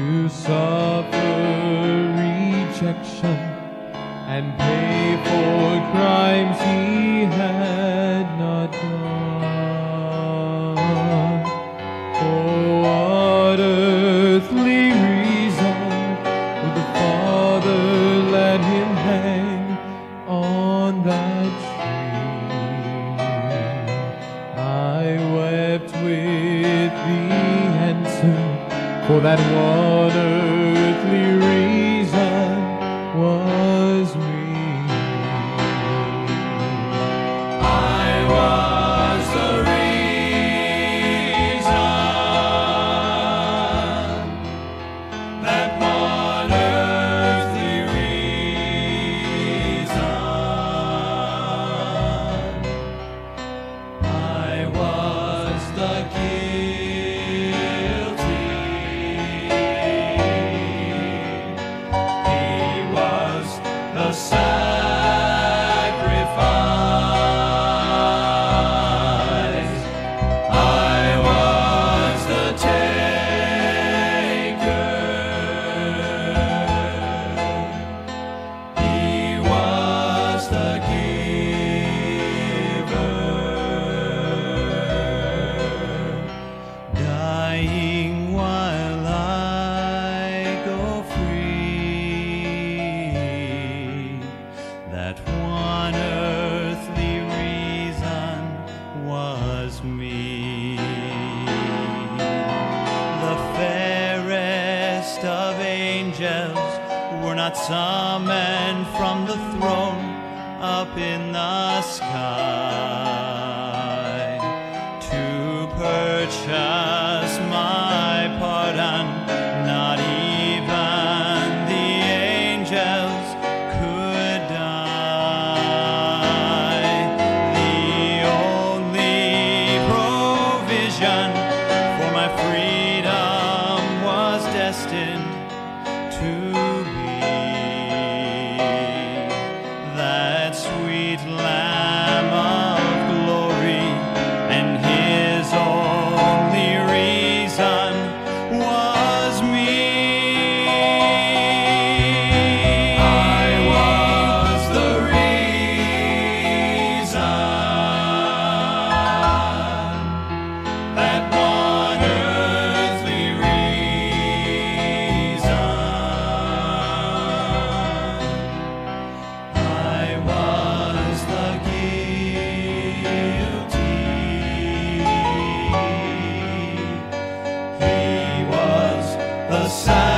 suffer rejection and pay for crimes he had not done. For what earthly reason would the Father let him hang on that tree? I wept with the answer, for that one earthly reason was me. I was the reason, that one earthly reason. I was the guilty. He was the sacrifice. I was the taker. He was the giver. Dying while I go free, that one earthly reason was me. The fairest of angels were not summoned from the throne up in the sky to purchase my pardon. Not even the angels could die. The only provision for my freedom was destined to be that sweet Lamb of glory, and his only reason was me. I was the reason, that one earthly reason. I was the guilty. He was the sacrifice.